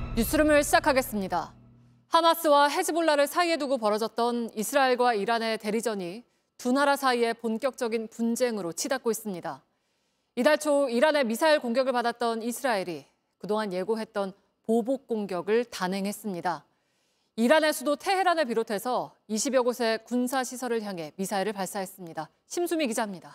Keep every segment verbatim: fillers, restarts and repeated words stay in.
뉴스룸을 시작하겠습니다. 하마스와 헤즈볼라를 사이에 두고 벌어졌던 이스라엘과 이란의 대리전이 두 나라 사이의 본격적인 분쟁으로 치닫고 있습니다. 이달 초 이란의 미사일 공격을 받았던 이스라엘이 그동안 예고했던 보복 공격을 단행했습니다. 이란의 수도 테헤란을 비롯해서 이십여 곳의 군사시설을 향해 미사일을 발사했습니다. 심수미 기자입니다.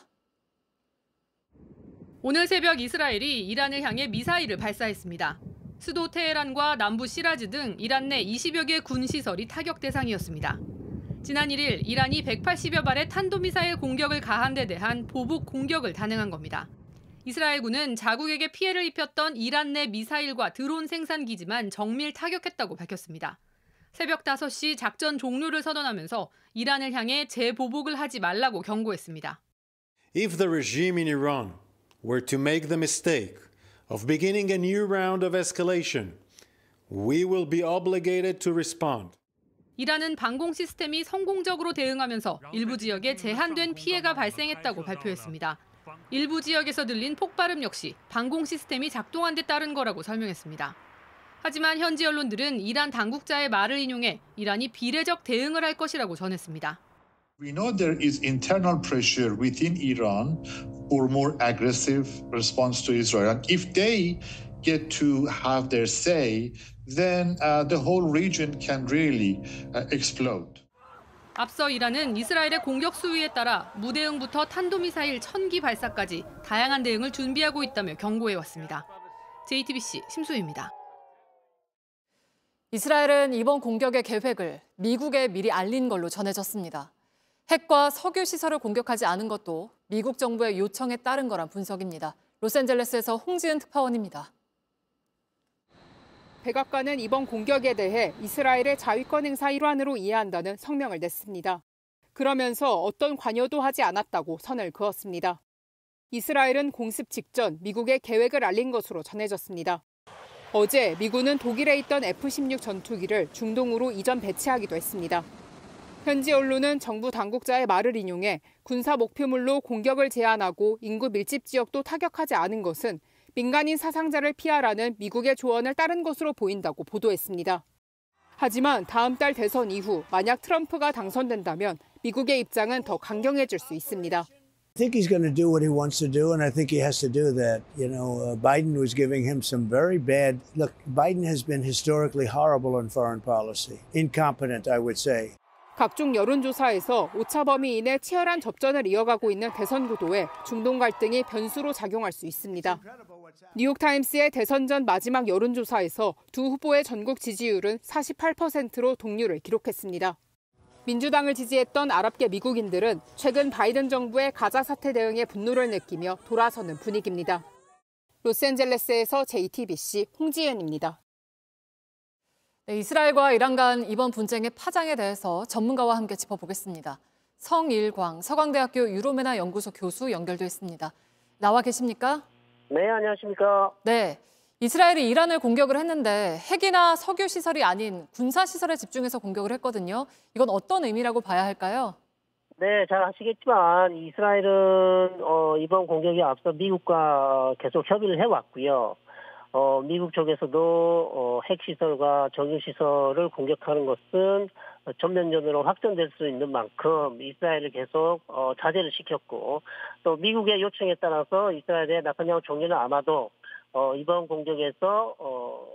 오늘 새벽 이스라엘이 이란을 향해 미사일을 발사했습니다. 수도 테헤란과 남부 시라즈 등 이란 내 이십여 개 군시설이 타격 대상이었습니다. 지난 일 일 이란이 백팔십여 발의 탄도미사일 공격을 가한 데 대한 보복 공격을 단행한 겁니다. 이스라엘군은 자국에게 피해를 입혔던 이란 내 미사일과 드론 생산 기지만 정밀 타격했다고 밝혔습니다. 새벽 다섯 시 작전 종료를 선언하면서 이란을 향해 재보복을 하지 말라고 경고했습니다. If the regime in Iran were to make the mistake of beginning a new round of escalation, we will be obligated to respond. 이란은 방공 시스템이 성공적으로 대응하면서 일부 지역에 제한된 피해가 발생했다고 발표했습니다. 일부 지역에서 들린 폭발음 역시 방공 시스템이 작동한 데 따른 거라고 설명했습니다. 하지만 현지 언론들은 이란 당국자의 말을 인용해 이란이 비례적 대응을 할 것이라고 전했습니다. We know there is internal pressure within Iran for more aggressive response to Israel. And if they get to have their say, then uh, the whole region can really uh, explode. 앞서 이란은 이스라엘의 공격 수위에 따라 무대응부터 탄도미사일 천 기 발사까지 다양한 대응을 준비하고 있다며 경고해왔습니다. 제이티비씨 심수희입니다. 이스라엘은 이번 공격의 계획을 미국에 미리 알린 걸로 전해졌습니다. 핵과 석유 시설을 공격하지 않은 것도 미국 정부의 요청에 따른 거란 분석입니다. 로스앤젤레스에서 홍지은 특파원입니다. 백악관은 이번 공격에 대해 이스라엘의 자위권 행사 일환으로 이해한다는 성명을 냈습니다. 그러면서 어떤 관여도 하지 않았다고 선을 그었습니다. 이스라엘은 공습 직전 미국의 계획을 알린 것으로 전해졌습니다. 어제 미군은 독일에 있던 에프 십육 전투기를 중동으로 이전 배치하기도 했습니다. 현지 언론은 정부 당국자의 말을 인용해 군사 목표물로 공격을 제한하고 인구 밀집 지역도 타격하지 않은 것은 민간인 사상자를 피하라는 미국의 조언을 따른 것으로 보인다고 보도했습니다. 하지만 다음 달 대선 이후 만약 트럼프가 당선된다면 미국의 입장은 더 강경해질 수 있습니다. I think he's going to do what he wants to do, and I think he has to do that. You know, uh, Biden was giving him some very bad. Look, Biden has been historically horrible on foreign policy, incompetent, I would say. 각종 여론조사에서 오차 범위 이내 치열한 접전을 이어가고 있는 대선 구도에 중동 갈등이 변수로 작용할 수 있습니다. 뉴욕타임스의 대선 전 마지막 여론조사에서 두 후보의 전국 지지율은 사십팔 퍼센트로 동률을 기록했습니다. 민주당을 지지했던 아랍계 미국인들은 최근 바이든 정부의 가자 사태 대응에 분노를 느끼며 돌아서는 분위기입니다. 로스앤젤레스에서 제이티비씨 홍지연입니다. 네, 이스라엘과 이란 간 이번 분쟁의 파장에 대해서 전문가와 함께 짚어보겠습니다. 성일광 서강대학교 유로메나 연구소 교수 연결돼 있습니다. 나와 계십니까? 네, 안녕하십니까? 네, 이스라엘이 이란을 공격을 했는데 핵이나 석유 시설이 아닌 군사 시설에 집중해서 공격을 했거든요. 이건 어떤 의미라고 봐야 할까요? 네, 잘 아시겠지만 이스라엘은 어, 이번 공격에 앞서 미국과 계속 협의를 해왔고요. 어, 미국 쪽에서도 어, 핵시설과 정유시설을 공격하는 것은 전면전으로 확전될 수 있는 만큼 이스라엘을 계속 어, 자제를 시켰고 또 미국의 요청에 따라서 이스라엘의 나타냐후 총리는 아마도 어, 이번 공격에서 어,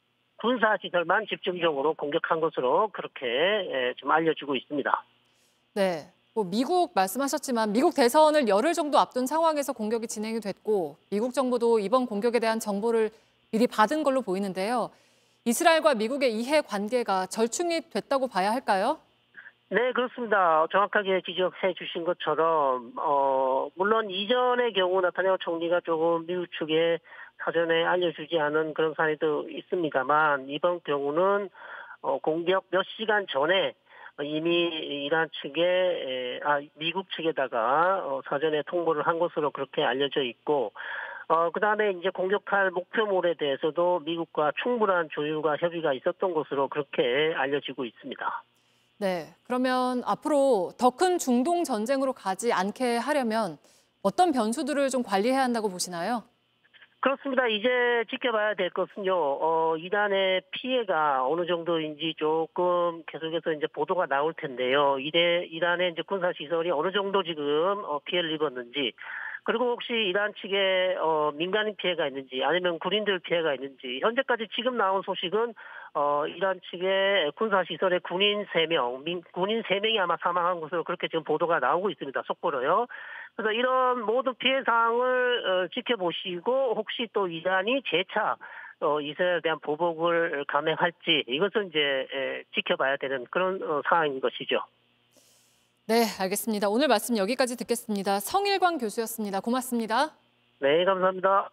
군사시설만 집중적으로 공격한 것으로 그렇게 예, 좀 알려지고 있습니다. 네, 뭐 미국 말씀하셨지만 미국 대선을 열흘 정도 앞둔 상황에서 공격이 진행이 됐고 미국 정부도 이번 공격에 대한 정보를 미리 받은 걸로 보이는데요. 이스라엘과 미국의 이해 관계가 절충이 됐다고 봐야 할까요? 네, 그렇습니다. 정확하게 지적해 주신 것처럼 어, 물론 이전의 경우 나타냐후 총리가 조금 미국 측에 사전에 알려주지 않은 그런 사례도 있습니다만 이번 경우는 어, 공격 몇 시간 전에 이미 이란 측에 아 미국 측에다가 어, 사전에 통보를 한 것으로 그렇게 알려져 있고 어, 그다음에 이제 공격할 목표물에 대해서도 미국과 충분한 조율과 협의가 있었던 것으로 그렇게 알려지고 있습니다. 네, 그러면 앞으로 더 큰 중동 전쟁으로 가지 않게 하려면 어떤 변수들을 좀 관리해야 한다고 보시나요? 그렇습니다. 이제 지켜봐야 될 것은요, 어, 이란의 피해가 어느 정도인지 조금 계속해서 이제 보도가 나올 텐데요. 이래, 이란의 이제 군사시설이 어느 정도 지금 어, 피해를 입었는지, 그리고 혹시 이란 측에 어, 민간인 피해가 있는지, 아니면 군인들 피해가 있는지, 현재까지 지금 나온 소식은 어, 이란 측의 군사시설의 군인 세 명, 민, 군인 세 명이 아마 사망한 것으로 그렇게 지금 보도가 나오고 있습니다. 속보로요. 그래서 이런 모든 피해 사항을 어, 지켜보시고 혹시 또 이란이 재차 어, 이스라엘에 대한 보복을 감행할지 이것은 이제 에, 지켜봐야 되는 그런 어, 상황인 것이죠. 네, 알겠습니다. 오늘 말씀 여기까지 듣겠습니다. 성일광 교수였습니다. 고맙습니다. 네, 감사합니다.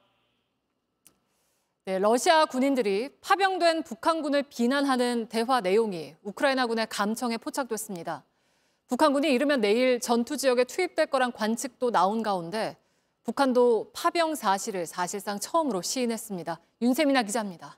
네, 러시아 군인들이 파병된 북한군을 비난하는 대화 내용이 우크라이나군의 감청에 포착됐습니다. 북한군이 이르면 내일 전투 지역에 투입될 거란 관측도 나온 가운데 북한도 파병 사실을 사실상 처음으로 시인했습니다. 윤세민아 기자입니다.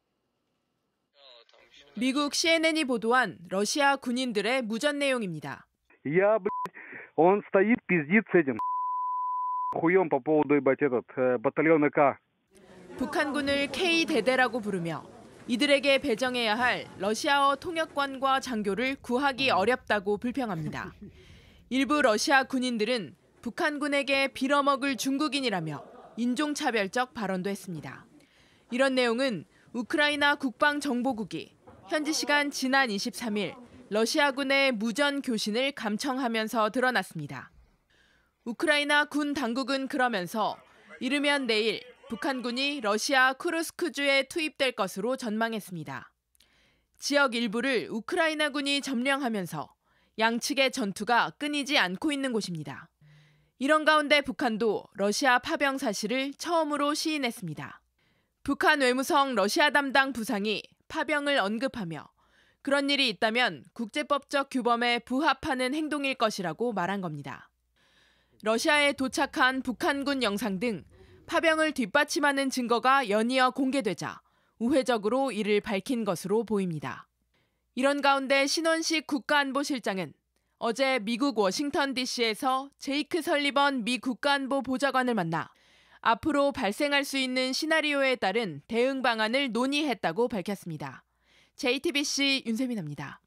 미국 씨엔엔이 보도한 러시아 군인들의 무전 내용입니다. Я, блядь, он стоит, пиздит с этим хуем по поводу, ебать, этот, батальона К. 북한군을 K대대라고 부르며 이들에게 배정해야 할 러시아어 통역관과 장교를 구하기 어렵다고 불평합니다. 일부 러시아 군인들은 북한군에게 빌어먹을 중국인이라며 인종차별적 발언도 했습니다. 이런 내용은 우크라이나 국방정보국이 현지 시간 지난 이십삼 일 러시아군의 무전 교신을 감청하면서 드러났습니다. 우크라이나 군 당국은 그러면서 이르면 내일 북한군이 러시아 쿠르스크주에 투입될 것으로 전망했습니다. 지역 일부를 우크라이나군이 점령하면서 양측의 전투가 끊이지 않고 있는 곳입니다. 이런 가운데 북한도 러시아 파병 사실을 처음으로 시인했습니다. 북한 외무성 러시아 담당 부상이 파병을 언급하며 그런 일이 있다면 국제법적 규범에 부합하는 행동일 것이라고 말한 겁니다. 러시아에 도착한 북한군 영상 등 파병을 뒷받침하는 증거가 연이어 공개되자 우회적으로 이를 밝힌 것으로 보입니다. 이런 가운데 신원식 국가안보실장은 어제 미국 워싱턴 디씨에서 제이크 설리번 미 국가안보 보좌관을 만나 앞으로 발생할 수 있는 시나리오에 따른 대응 방안을 논의했다고 밝혔습니다. 제이티비씨 윤세민입니다.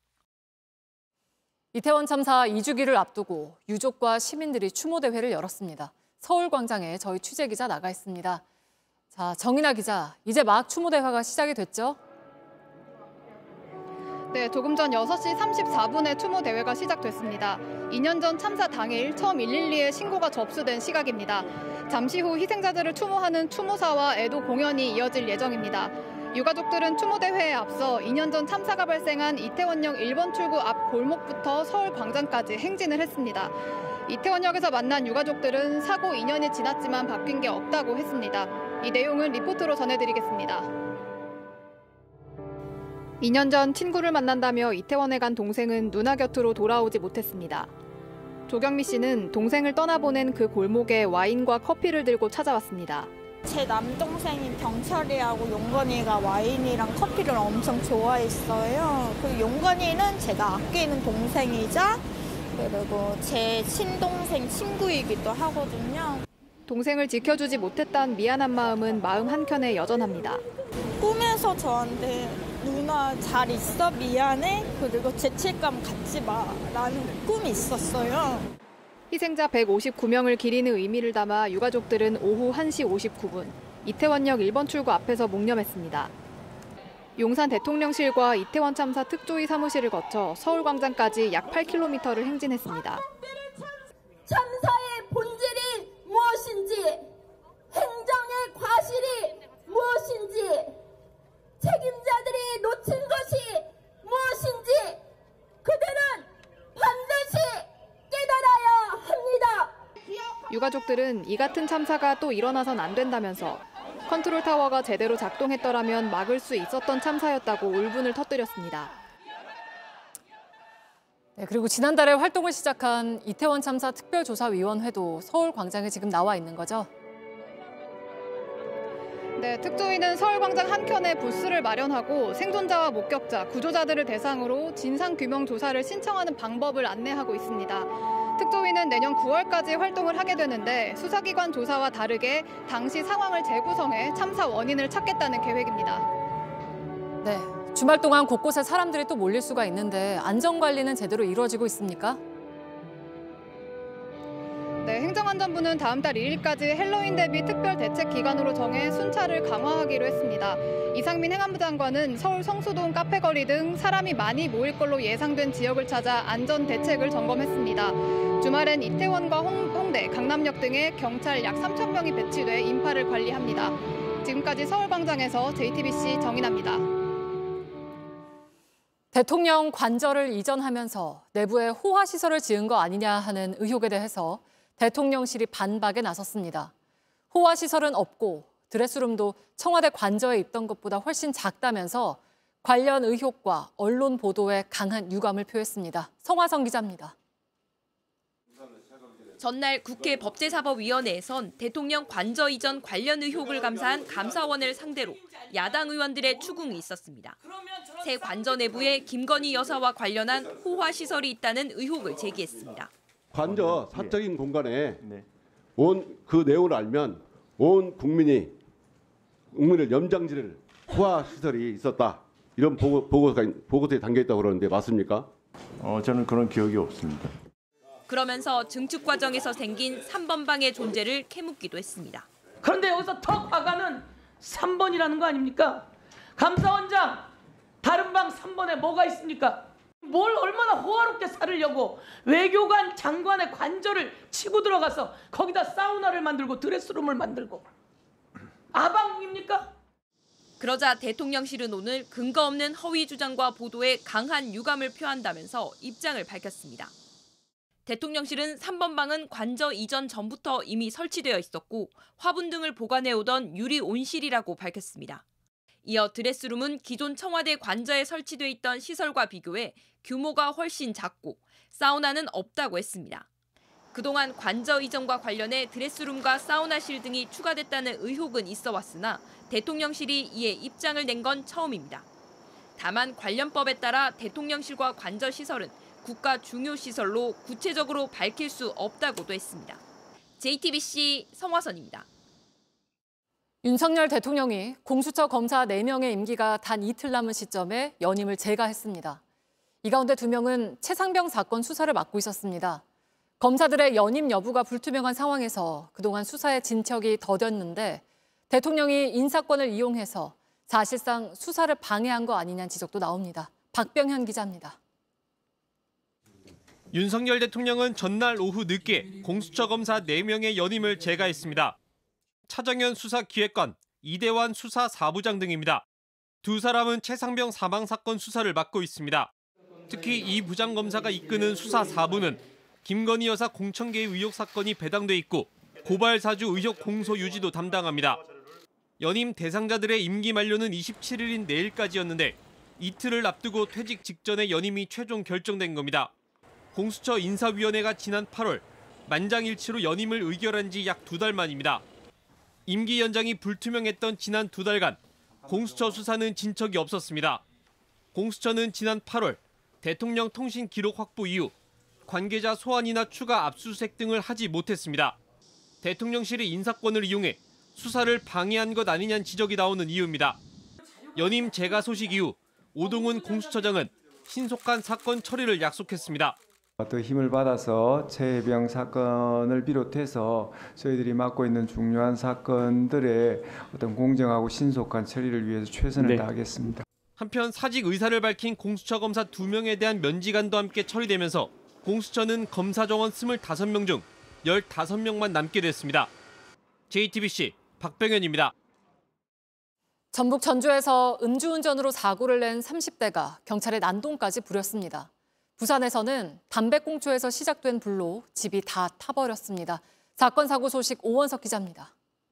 이태원 참사 이 주기를 앞두고 유족과 시민들이 추모대회를 열었습니다. 서울광장에 저희 취재기자 나가 있습니다. 자, 정인아 기자, 이제 막 추모대회가 시작이 됐죠? 네, 조금 전 여섯 시 삼십사 분에 추모대회가 시작됐습니다. 이 년 전 참사 당일 처음 일일이에 신고가 접수된 시각입니다. 잠시 후 희생자들을 추모하는 추모사와 애도 공연이 이어질 예정입니다. 유가족들은 추모대회에 앞서 이 년 전 참사가 발생한 이태원역 일 번 출구 앞 골목부터 서울광장까지 행진을 했습니다. 이태원역에서 만난 유가족들은 사고 이 년이 지났지만 바뀐 게 없다고 했습니다. 이 내용은 리포트로 전해드리겠습니다. 이 년 전 친구를 만난다며 이태원에 간 동생은 누나 곁으로 돌아오지 못했습니다. 조경미 씨는 동생을 떠나보낸 그 골목에 와인과 커피를 들고 찾아왔습니다. 제 남동생인 병철이하고 용건이가 와인이랑 커피를 엄청 좋아했어요. 그 용건이는 제가 아끼는 동생이자 그리고 제 친동생 친구이기도 하거든요. 동생을 지켜주지 못했던 미안한 마음은 마음 한켠에 여전합니다. 꿈에서 저한테 누나 잘 있어? 미안해? 그리고 죄책감 갖지 마 라는 꿈이 있었어요. 희생자 백오십구 명을 기리는 의미를 담아 유가족들은 오후 한 시 오십구 분 이태원역 일 번 출구 앞에서 묵념했습니다. 용산 대통령실과 이태원 참사 특조위 사무실을 거쳐 서울광장까지 약 팔 킬로미터를 행진했습니다. 참사의 본질이 무엇인지, 행정의 과실이 무엇인지, 책임자들이 놓친 것이 무엇인지 그들은 반드시 깨달아야 합니다. 유가족들은 이 같은 참사가 또 일어나선 안 된다면서 컨트롤타워가 제대로 작동했더라면 막을 수 있었던 참사였다고 울분을 터뜨렸습니다. 네, 그리고 지난달에 활동을 시작한 이태원 참사 특별조사위원회도 서울광장에 지금 나와 있는 거죠? 네, 특조위는 서울광장 한켠에 부스를 마련하고 생존자와 목격자, 구조자들을 대상으로 진상규명 조사를 신청하는 방법을 안내하고 있습니다. 특조위는 내년 구월까지 활동을 하게 되는데 수사기관 조사와 다르게 당시 상황을 재구성해 참사 원인을 찾겠다는 계획입니다. 네, 주말 동안 곳곳에 사람들이 또 몰릴 수가 있는데 안전관리는 제대로 이루어지고 있습니까? 네, 행정안전부는 다음 달 일 일까지 헬로윈 대비 특별 대책 기간으로 정해 순찰을 강화하기로 했습니다. 이상민 행안부 장관은 서울 성수동 카페거리 등 사람이 많이 모일 걸로 예상된 지역을 찾아 안전 대책을 점검했습니다. 주말엔 이태원과 홍, 홍대, 강남역 등에 경찰 약 삼천 명이 배치돼 인파를 관리합니다. 지금까지 서울광장에서 제이티비씨 정인아입니다. 대통령 관저를 이전하면서 내부에 호화시설을 지은 거 아니냐 하는 의혹에 대해서 대통령실이 반박에 나섰습니다. 호화시설은 없고 드레스룸도 청와대 관저에 있던 것보다 훨씬 작다면서 관련 의혹과 언론 보도에 강한 유감을 표했습니다. 성화성 기자입니다. 전날 국회 법제사법위원회에선 대통령 관저 이전 관련 의혹을 감사한 감사원을 상대로 야당 의원들의 추궁이 있었습니다. 새 관저 내부에 김건희 여사와 관련한 호화시설이 있다는 의혹을 제기했습니다. 관저 사적인 공간에 온 그 내용을 알면 온 국민이 국민을 염장지를 호화시설이 있었다. 이런 보고, 보고가, 보고서에 담겨있다고 그러는데 맞습니까? 어, 저는 그런 기억이 없습니다. 그러면서 증축 과정에서 생긴 삼 번 방의 존재를 캐묻기도 했습니다. 그런데 여기서 더 화가는 삼 번이라는 거 아닙니까? 감사원장, 다른 방 삼 번에 뭐가 있습니까? 뭘 얼마나 호화롭게 살으려고 외교관 장관의 관저를 치고 들어가서 거기다 사우나를 만들고 드레스룸을 만들고 아방입니까? 그러자 대통령실은 오늘 근거 없는 허위 주장과 보도에 강한 유감을 표한다면서 입장을 밝혔습니다. 대통령실은 삼 번 방은 관저 이전 전부터 이미 설치되어 있었고 화분 등을 보관해오던 유리 온실이라고 밝혔습니다. 이어 드레스룸은 기존 청와대 관저에 설치돼 있던 시설과 비교해 규모가 훨씬 작고 사우나는 없다고 했습니다. 그동안 관저 이전과 관련해 드레스룸과 사우나실 등이 추가됐다는 의혹은 있어 왔으나 대통령실이 이에 입장을 낸 건 처음입니다. 다만 관련법에 따라 대통령실과 관저 시설은 국가 중요 시설로 구체적으로 밝힐 수 없다고도 했습니다. 제이티비씨 성화선입니다. 윤석열 대통령이 공수처 검사 네 명의 임기가 단 이틀 남은 시점에 연임을 재가했습니다. 이 가운데 두 명은 최상병 사건 수사를 맡고 있었습니다. 검사들의 연임 여부가 불투명한 상황에서 그동안 수사의 진척이 더뎠는데 대통령이 인사권을 이용해서 사실상 수사를 방해한 거 아니냐는 지적도 나옵니다. 박병현 기자입니다. 윤석열 대통령은 전날 오후 늦게 공수처 검사 네 명의 연임을 재가했습니다. 차정현 수사기획관, 이대환 수사사부장 등입니다. 두 사람은 최상병 사망 사건 수사를 맡고 있습니다. 특히 이 부장검사가 이끄는 수사사부는 김건희 여사 공천계의 의혹 사건이 배당돼 있고 고발 사주 의혹 공소 유지도 담당합니다. 연임 대상자들의 임기 만료는 이십칠 일인 내일까지였는데 이틀을 앞두고 퇴직 직전에 연임이 최종 결정된 겁니다. 공수처 인사위원회가 지난 팔월 만장일치로 연임을 의결한 지 약 두 달 만입니다. 임기 연장이 불투명했던 지난 두 달간 공수처 수사는 진척이 없었습니다. 공수처는 지난 팔월 대통령 통신 기록 확보 이후 관계자 소환이나 추가 압수수색 등을 하지 못했습니다. 대통령실이 인사권을 이용해 수사를 방해한 것 아니냐는 지적이 나오는 이유입니다. 연임 재가 소식 이후 오동훈 공수처장은 신속한 사건 처리를 약속했습니다. 더 힘을 받아서 최해병 사건을 비롯해서 저희들이 맡고 있는 중요한 사건들의 어떤 공정하고 신속한 처리를 위해서 최선을 네. 다하겠습니다. 한편 사직 의사를 밝힌 공수처 검사 두 명에 대한 면직안도 함께 처리되면서 공수처는 검사 정원 이십오 명 중 십오 명만 남게 됐습니다. 제이티비씨 박병현입니다. 전북 전주에서 음주운전으로 사고를 낸 삼십 대가 경찰에 난동까지 부렸습니다. 부산에서는 담배꽁초에서 시작된 불로 집이 다 타버렸습니다. 사건 사고 소식 오원석 기자입니다.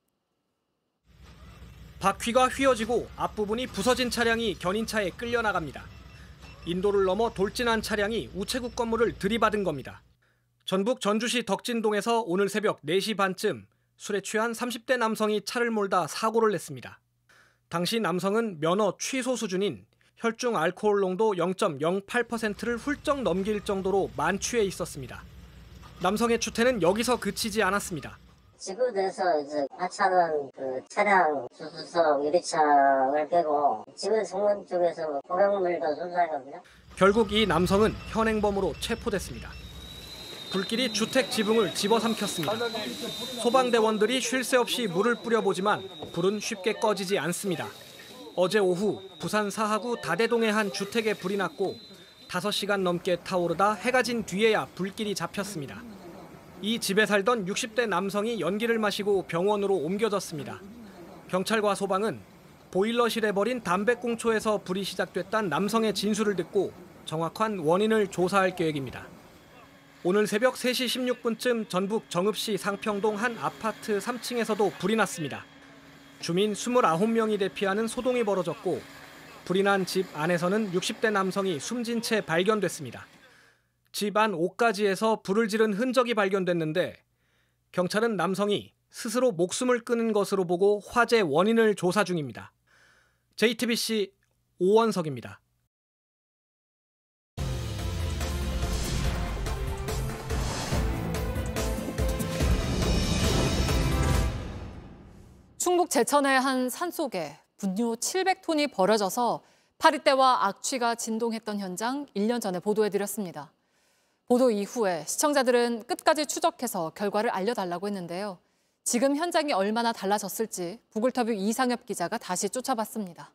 바퀴가 휘어지고 앞부분이 부서진 차량이 견인차에 끌려나갑니다. 인도를 넘어 돌진한 차량이 우체국 건물을 들이받은 겁니다. 전북 전주시 덕진동에서 오늘 새벽 네 시 반쯤 술에 취한 삼십 대 남성이 차를 몰다 사고를 냈습니다. 당시 남성은 면허 취소 수준인 혈중 알코올 농도 영 점 영팔 퍼센트를 훌쩍 넘길 정도로 만취해 있었습니다. 남성의 추태는 여기서 그치지 않았습니다. 지구대에서 이제 하차는 그 차량 주수석 유리창을 깨고 지구 정문 쪽에서 고객물도 손상했거든요. 결국 이 남성은 현행범으로 체포됐습니다. 불길이 주택 지붕을 집어삼켰습니다. 소방대원들이 쉴 새 없이 물을 뿌려보지만 불은 쉽게 꺼지지 않습니다. 어제 오후 부산 사하구 다대동의 한 주택에 불이 났고 다섯 시간 넘게 타오르다 해가 진 뒤에야 불길이 잡혔습니다. 이 집에 살던 육십 대 남성이 연기를 마시고 병원으로 옮겨졌습니다. 경찰과 소방은 보일러실에 버린 담배꽁초에서 불이 시작됐다는 남성의 진술을 듣고 정확한 원인을 조사할 계획입니다. 오늘 새벽 세 시 십육 분쯤 전북 정읍시 상평동 한 아파트 삼 층에서도 불이 났습니다. 주민 이십구 명이 대피하는 소동이 벌어졌고 불이 난 집 안에서는 육십 대 남성이 숨진 채 발견됐습니다. 집 안 옷가지에서 불을 지른 흔적이 발견됐는데 경찰은 남성이 스스로 목숨을 끊은 것으로 보고 화재 원인을 조사 중입니다. 제이티비씨 오원석입니다. 충북 제천의 한 산속에 분뇨 칠백 톤이 버려져서 파리떼와 악취가 진동했던 현장 일 년 전에 보도해드렸습니다. 보도 이후에 시청자들은 끝까지 추적해서 결과를 알려달라고 했는데요. 지금 현장이 얼마나 달라졌을지 북울터뷰 이상엽 기자가 다시 쫓아봤습니다.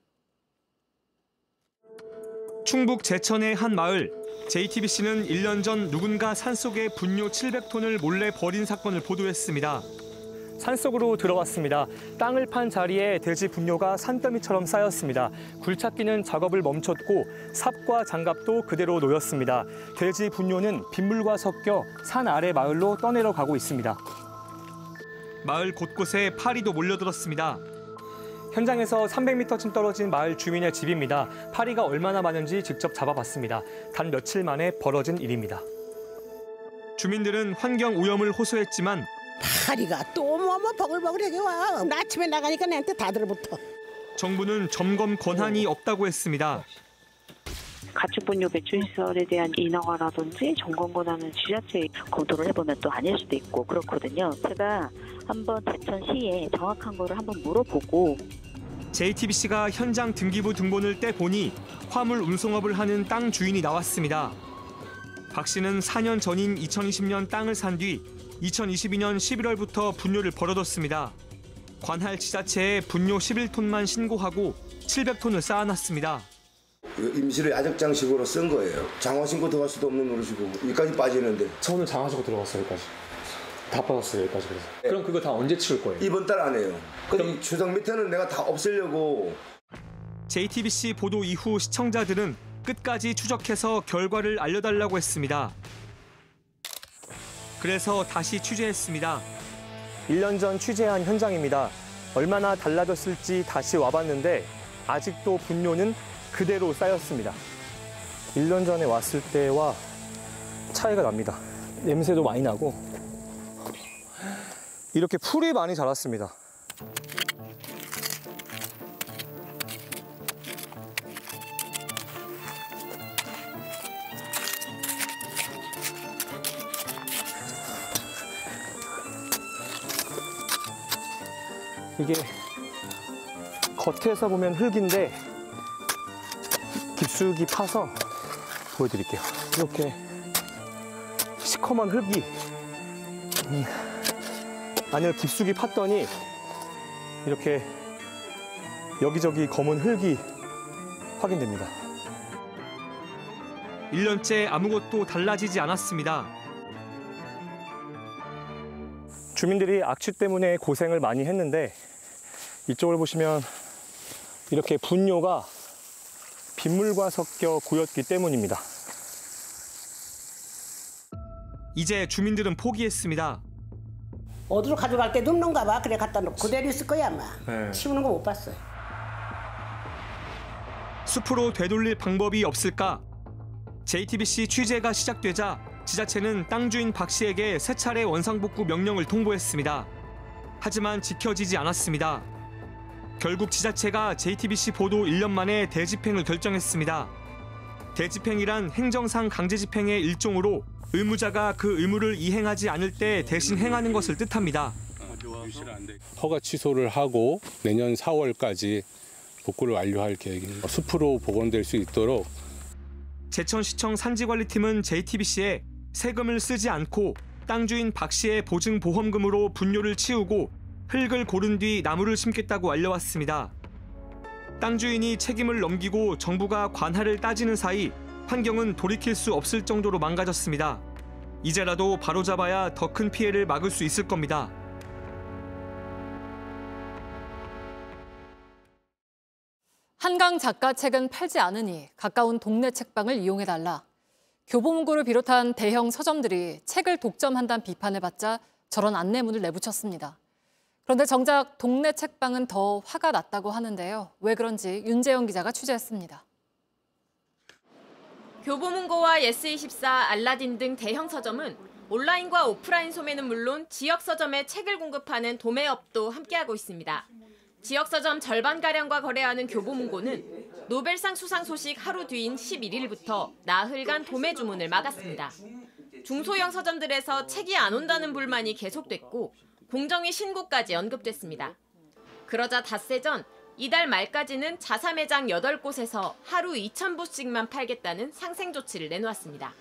충북 제천의 한 마을. 제이티비씨는 일 년 전 누군가 산속에 분뇨 칠백 톤을 몰래 버린 사건을 보도했습니다. 산속으로 들어왔습니다. 땅을 판 자리에 돼지 분뇨가 산더미처럼 쌓였습니다. 굴착기는 작업을 멈췄고 삽과 장갑도 그대로 놓였습니다. 돼지 분뇨는 빗물과 섞여 산 아래 마을로 떠내려가고 있습니다. 마을 곳곳에 파리도 몰려들었습니다. 현장에서 삼백 미터쯤 떨어진 마을 주민의 집입니다. 파리가 얼마나 많은지 직접 잡아봤습니다. 단 며칠 만에 벌어진 일입니다. 주민들은 환경 오염을 호소했지만 파리가 또 뭐뭐 버글버글하게 와. 아침에 나가니까 내한테 다 들어붙어. 정부는 점검 권한이 없다고 했습니다. 가축분뇨 배출시설에 대한 인허가라든지 점검 권한은 지자체에 검토를 해보면 또 아닐 수도 있고 그렇거든요. 제가 한번 대천시에 정확한 거를 한번 물어보고. 제이티비씨가 현장 등기부 등본을 떼보니 화물 운송업을 하는 땅 주인이 나왔습니다. 박 씨는 사 년 전인 이천이십 년 땅을 산 뒤 이천이십이 년 십일월부터 분뇨를 버려뒀습니다. 관할 지자체에 분뇨 십일 톤만 신고하고 칠백 톤을 쌓아놨습니다. 임시로 야적장식으로 쓴 거예요. 장화 신고 들어갈 수도 없는 노릇이고 여기까지 빠지는데. 저 오늘 장화 신고 들어갔어요, 여기까지. 다 빠졌어요, 여기까지. 그래서. 네. 그럼 그거 다 언제 치울 거예요? 이번 달 안에요. 그럼 추석 밑에는 내가 다 없애려고. 제이티비씨 보도 이후 시청자들은 끝까지 추적해서 결과를 알려달라고 했습니다. 그래서 다시 취재했습니다. 일 년 전 취재한 현장입니다. 얼마나 달라졌을지 다시 와봤는데 아직도 분뇨는 그대로 쌓였습니다. 일 년 전에 왔을 때와 차이가 납니다. 냄새도 많이 나고 이렇게 풀이 많이 자랐습니다. 이게 겉에서 보면 흙인데 깊숙이 파서 보여드릴게요. 이렇게 시커먼 흙이 음, 안을 깊숙이 팠더니 이렇게 여기저기 검은 흙이 확인됩니다. 일 년째 아무것도 달라지지 않았습니다. 주민들이 악취 때문에 고생을 많이 했는데 이쪽을 보시면 이렇게 분뇨가 빗물과 섞여 고였기 때문입니다. 이제 주민들은 포기했습니다. 어디로 가져갈 때도 없는가 봐. 그래 갖다 놓고 그대로 있을 거야 아마. 네. 치우는 거 못 봤어요. 숲으로 되돌릴 방법이 없을까? 제이티비씨 취재가 시작되자 지자체는 땅 주인 박 씨에게 세 차례 원상복구 명령을 통보했습니다. 하지만 지켜지지 않았습니다. 결국 지자체가 제이티비씨 보도 일 년 만에 대집행을 결정했습니다. 대집행이란 행정상 강제집행의 일종으로 의무자가 그 의무를 이행하지 않을 때 대신 행하는 것을 뜻합니다. 허가 취소를 하고 내년 사월까지 복구를 완료할 계획입니다. 숲으로 복원될 수 있도록. 제천시청 산지관리팀은 제이티비씨에 세금을 쓰지 않고 땅 주인 박 씨의 보증보험금으로 분뇨를 치우고 흙을 고른 뒤 나무를 심겠다고 알려왔습니다. 땅 주인이 책임을 넘기고 정부가 관할을 따지는 사이 환경은 돌이킬 수 없을 정도로 망가졌습니다. 이제라도 바로잡아야 더 큰 피해를 막을 수 있을 겁니다. 한강 작가 책은 팔지 않으니 가까운 동네 책방을 이용해달라. 교보문고를 비롯한 대형 서점들이 책을 독점한다는 비판을 받자 저런 안내문을 내붙였습니다. 그런데 정작 동네 책방은 더 화가 났다고 하는데요. 왜 그런지 윤재영 기자가 취재했습니다. 교보문고와 예스이십사, 알라딘 등 대형 서점은 온라인과 오프라인 소매는 물론 지역 서점에 책을 공급하는 도매업도 함께하고 있습니다. 지역 서점 절반가량과 거래하는 교보문고는 노벨상 수상 소식 하루 뒤인 십일 일부터 나흘간 도매 주문을 막았습니다. 중소형 서점들에서 책이 안 온다는 불만이 계속됐고 공정위 신고까지 언급됐습니다. 그러자 닷새 전 이달 말까지는 자사 매장 여덟 곳에서 하루 이천 부씩만 팔겠다는 상생 조치를 내놓았습니다.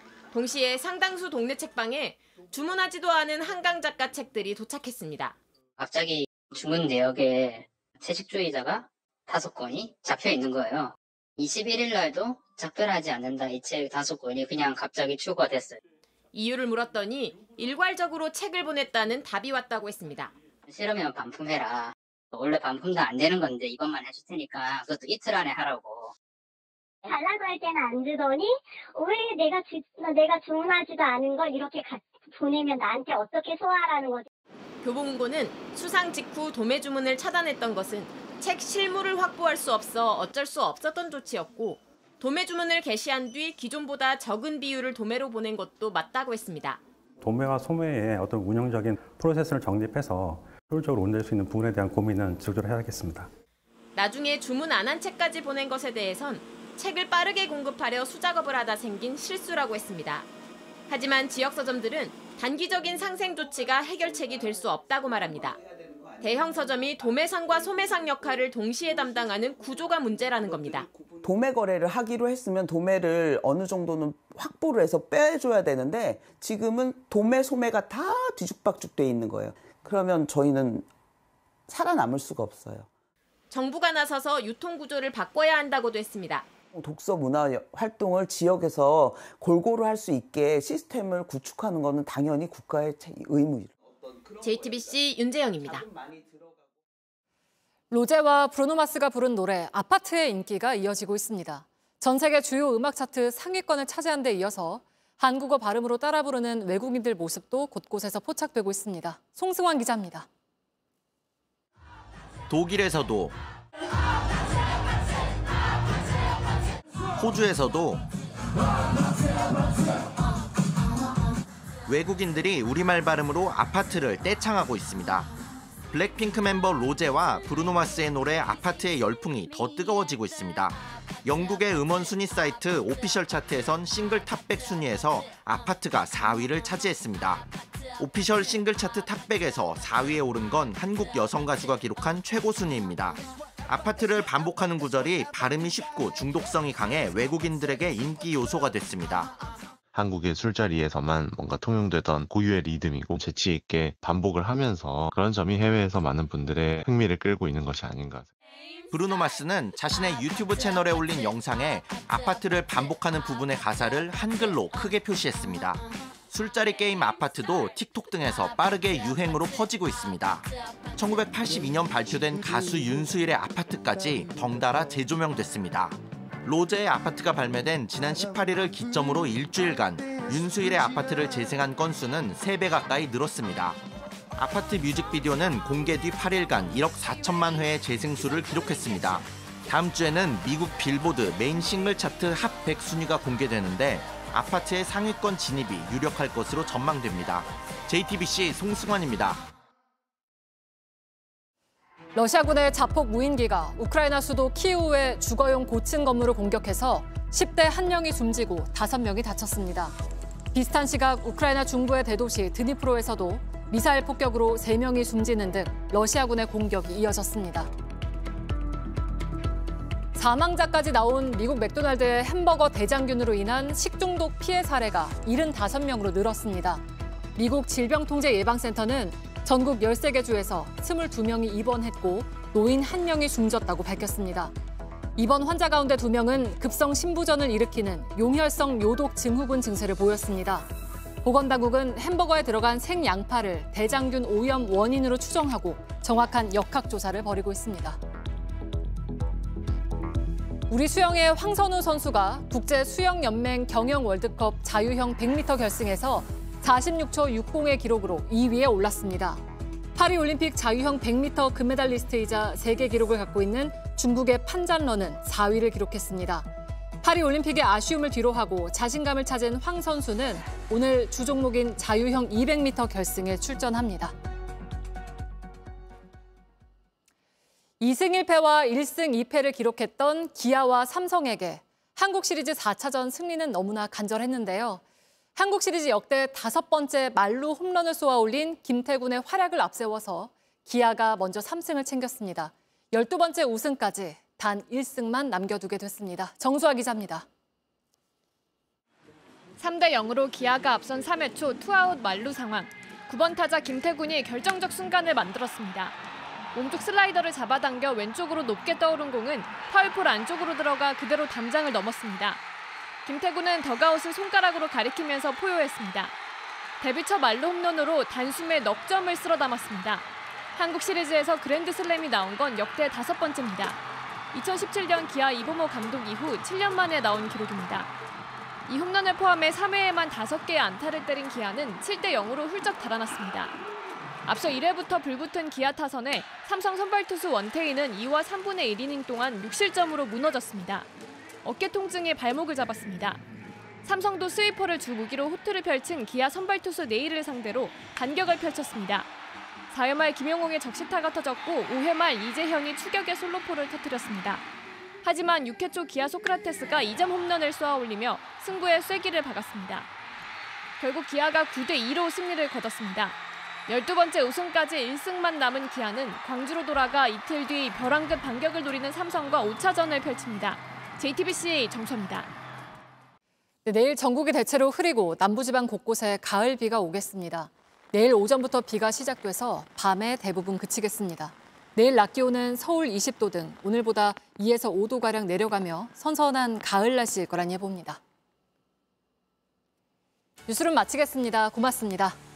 동시에 상당수 동네 책방에 주문하지도 않은 한강 작가 책들이 도착했습니다. 갑자기 주문 내역에 채식주의자가 다섯 건이 잡혀 있는 거예요. 이십일 일 날도 작별하지 않는다 이 책 다섯 건이 그냥 갑자기 추가가 됐어요. 이유를 물었더니 일괄적으로 책을 보냈다는 답이 왔다고 했습니다. 싫으면 반품해라. 원래 반품도 안 되는 건데 이것만 해줄 테니까 그것도 이틀 안에 하라고. 달라고 할 때는 안 주더니 왜 내가 주, 내가 주문하지도 않은 걸 이렇게 가, 보내면 나한테 어떻게 소화하라는 거지. 교보문고는 수상 직후 도매 주문을 차단했던 것은 책 실물을 확보할 수 없어 어쩔 수 없었던 조치였고 도매 주문을 개시한 뒤 기존보다 적은 비율을 도매로 보낸 것도 맞다고 했습니다. 도매와 소매의 어떤 운영적인 프로세스를 정립해서 효율적으로 운영될 수 있는 부분에 대한 고민은 지속적으로 해야겠습니다. 나중에 주문 안 한 책까지 보낸 것에 대해선 책을 빠르게 공급하려 수작업을 하다 생긴 실수라고 했습니다. 하지만 지역 서점들은 단기적인 상생 조치가 해결책이 될 수 없다고 말합니다. 대형 서점이 도매상과 소매상 역할을 동시에 담당하는 구조가 문제라는 겁니다. 도매 거래를 하기로 했으면 도매를 어느 정도는 확보를 해서 빼줘야 되는데 지금은 도매, 소매가 다 뒤죽박죽 돼 있는 거예요. 그러면 저희는 살아남을 수가 없어요. 정부가 나서서 유통구조를 바꿔야 한다고도 했습니다. 독서 문화 활동을 지역에서 골고루 할 수 있게 시스템을 구축하는 것은 당연히 국가의 의무예요. 제이티비씨 윤재영입니다. 로제와 브루노마스가 부른 노래 아파트의 인기가 이어지고 있습니다. 전 세계 주요 음악 차트 상위권을 차지한 데 이어서 한국어 발음으로 따라 부르는 외국인들 모습도 곳곳에서 포착되고 있습니다. 송승환 기자입니다. 독일에서도 호주에서도 외국인들이 우리말 발음으로 아파트를 떼창하고 있습니다. 블랙핑크 멤버 로제와 브루노마스의 노래 아파트의 열풍이 더 뜨거워지고 있습니다. 영국의 음원 순위 사이트 오피셜 차트에선 싱글 탑백 순위에서 아파트가 사 위를 차지했습니다. 오피셜 싱글 차트 탑백에서 사 위에 오른 건 한국 여성 가수가 기록한 최고 순위입니다. 아파트를 반복하는 구절이 발음이 쉽고 중독성이 강해 외국인들에게 인기 요소가 됐습니다. 한국의 술자리에서만 뭔가 통용되던 고유의 리듬이고 재치 있게 반복을 하면서 그런 점이 해외에서 많은 분들의 흥미를 끌고 있는 것이 아닌가. 브루노마스는 자신의 유튜브 채널에 올린 영상에 아파트를 반복하는 부분의 가사를 한글로 크게 표시했습니다. 술자리 게임 아파트도 틱톡 등에서 빠르게 유행으로 퍼지고 있습니다. 천구백팔십이 년 발표된 가수 윤수일의 아파트까지 덩달아 재조명됐습니다. 로제의 아파트가 발매된 지난 십팔 일을 기점으로 일주일간 윤수일의 아파트를 재생한 건수는 세 배 가까이 늘었습니다. 아파트 뮤직비디오는 공개 뒤 팔 일간 일억 사천만 회의 재생수를 기록했습니다. 다음 주에는 미국 빌보드 메인 싱글 차트 핫 백 순위가 공개되는데 아파트의 상위권 진입이 유력할 것으로 전망됩니다. 제이티비씨 송승환입니다. 러시아군의 자폭 무인기가 우크라이나 수도 키이우의 주거용 고층 건물을 공격해서 십 대 한 명이 숨지고 다섯 명이 다쳤습니다. 비슷한 시각 우크라이나 중부의 대도시 드니프로에서도 미사일 폭격으로 세 명이 숨지는 등 러시아군의 공격이 이어졌습니다. 사망자까지 나온 미국 맥도날드의 햄버거 대장균으로 인한 식중독 피해 사례가 칠십오 명으로 늘었습니다. 미국 질병통제예방센터는 전국 열세 개 주에서 이십이 명이 입원했고 노인 한 명이 숨졌다고 밝혔습니다. 입원 환자 가운데 두 명은 급성 심부전을 일으키는 용혈성 요독 증후군 증세를 보였습니다. 보건당국은 햄버거에 들어간 생양파를 대장균 오염 원인으로 추정하고 정확한 역학조사를 벌이고 있습니다. 우리 수영의 황선우 선수가 국제수영연맹 경영 월드컵 자유형 백 미터 결승에서 사십육 초 육십의 기록으로 이 위에 올랐습니다. 파리올림픽 자유형 백 미터 금메달리스트이자 세계 기록을 갖고 있는 중국의 판잔러는 사 위를 기록했습니다. 파리올림픽의 아쉬움을 뒤로하고 자신감을 찾은 황 선수는 오늘 주 종목인 자유형 이백 미터 결승에 출전합니다. 이 승 일 패와 일 승 이 패를 기록했던 기아와 삼성에게 한국 시리즈 사 차전 승리는 너무나 간절했는데요. 한국 시리즈 역대 다섯 번째 말루 홈런을 쏘아올린 김태군의 활약을 앞세워서 기아가 먼저 삼 승을 챙겼습니다. 열두 번째 우승까지 단 일 승만 남겨두게 됐습니다. 정수아 기자입니다. 삼 대 영으로 기아가 앞선 삼 회 초 투아웃 만루 상황. 구 번 타자 김태군이 결정적 순간을 만들었습니다. 몸쪽 슬라이더를 잡아당겨 왼쪽으로 높게 떠오른 공은 파울폴 안쪽으로 들어가 그대로 담장을 넘었습니다. 김태군은 더가웃을 손가락으로 가리키면서 포효했습니다. 데뷔 첫 말루 홈런으로 단숨에 넉 점을 쓸어 담았습니다. 한국 시리즈에서 그랜드슬램이 나온 건 역대 다섯 번째입니다. 이천십칠 년 기아 이범호 감독 이후 칠 년 만에 나온 기록입니다. 이 홈런을 포함해 삼 회에만 다섯 개의 안타를 때린 기아는 칠 대 영으로 훌쩍 달아났습니다. 앞서 일 회부터 불붙은 기아 타선에 삼성 선발 투수 원태인은 이와 삼분의 일 이닝 동안 육 실점으로 무너졌습니다. 어깨 통증에 발목을 잡았습니다. 삼성도 스위퍼를 주 무기로 호투를 펼친 기아 선발 투수 네일을 상대로 반격을 펼쳤습니다. 사 회 말 김영웅의 적시타가 터졌고 오 회 말 이재현이 추격의 솔로포를 터뜨렸습니다. 하지만 육 회 초 기아 소크라테스가 이 점 홈런을 쏘아올리며 승부에 쐐기를 박았습니다. 결국 기아가 구 대 이로 승리를 거뒀습니다. 열두 번째 우승까지 일 승만 남은 기아는 광주로 돌아가 이틀 뒤 벼랑끝 반격을 노리는 삼성과 오 차전을 펼칩니다. 제이티비씨 정수입니다. 네, 내일 전국이 대체로 흐리고 남부지방 곳곳에 가을 비가 오겠습니다. 내일 오전부터 비가 시작돼서 밤에 대부분 그치겠습니다. 내일 낮 기온은 서울 이십 도 등 오늘보다 이에서 오 도가량 내려가며 선선한 가을 날씨일 거란 예보입니다. 뉴스룸 마치겠습니다. 고맙습니다.